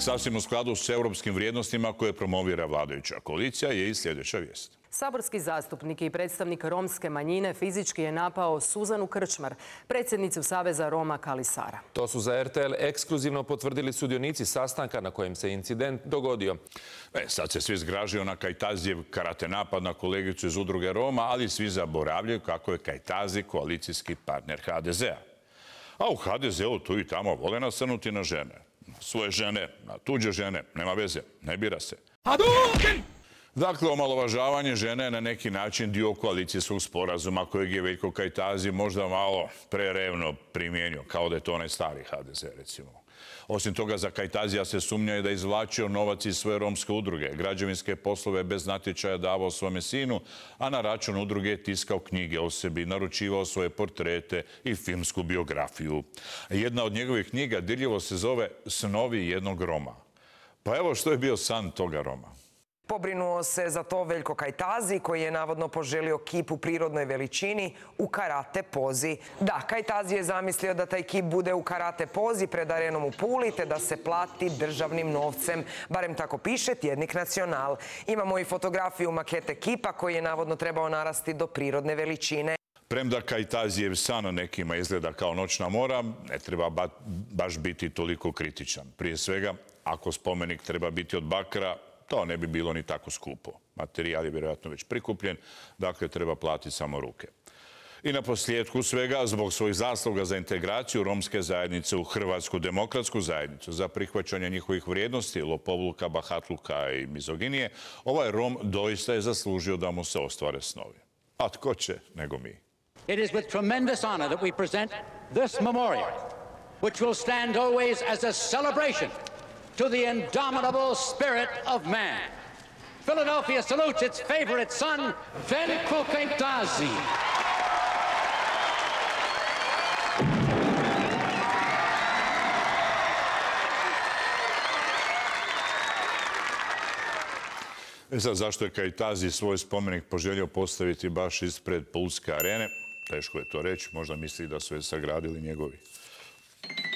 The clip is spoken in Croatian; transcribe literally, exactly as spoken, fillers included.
Sasvim u skladu s europskim vrijednostima koje promovira vladajuća koalicija je i sljedeća vijest. Saborski zastupnik i predstavnik romske manjine fizički je napao Suzanu Krčmar, predsjednicu Saveza Roma Kali Sara. To su za er te el ekskluzivno potvrdili sudionici sastanka na kojem se incident dogodio. E, sad se svi zgražaju na Kajtazijev karate napad na kolegicu iz udruge Roma, ali svi zaboravljaju kako je Kajtazi koalicijski partner ha de zea. A u ha de zeu tu i tamo vole nasrnuti na žene. Svoje žene, na tuđe žene, nema veze, ne bira se. Dakle, omalovažavanje žene je na neki način dio koalicijskog sporazuma kojeg je Veljko Kajtazi možda malo prerevno primijenio, kao da je to onaj stari ha de ze, recimo. Osim toga, za Kajtazija se sumnja i da je izvlačio novac iz svoje romske udruge, građevinske poslove bez natječaja davao svome sinu, a na račun udruge je tiskao knjige o sebi, naručivao svoje portrete i filmsku biografiju. Jedna od njegovih knjiga dirljivo se zove Snovi jednog Roma. Pa evo što je bio san toga Roma. Pobrinuo se za to Veljko Kajtazi, koji je navodno poželio kip u prirodnoj veličini u karate pozi. Da, Kajtazi je zamislio da taj kip bude u karate pozi pred arenom u Puli, te da se plati državnim novcem. Barem tako piše tjednik Nacional. Imamo i fotografiju makete kipa koji je navodno trebao narasti do prirodne veličine. Premda Kajtazijev san nekima izgleda kao noćna mora, ne treba ba, baš biti toliko kritičan. Prije svega, ako spomenik treba biti od bakra, to ne bi bilo ni tako skupo. Materijal je vjerojatno već prikupljen, dakle treba platiti samo ruke. I na posljedku svega, zbog svojih zasluga za integraciju romske zajednice u Hrvatsku demokratsku zajednicu, za prihvaćanje njihovih vrijednosti, lopovluka, bahatluka i mizoginije, ovaj Rom doista je zaslužio da mu se ostvare snovi. A tko će nego mi? It is with tremendous honor that we present this memorial, which will stand always as a celebration to the indomitable spirit of man. Philadelphia salutes its favorite son, Veljko Kajtazi. E sad, zašto je Kajtazi svoj spomenik poželio postaviti baš ispred Pulske arene? Teško je to reći, možda misli da su je sagradili njegovi.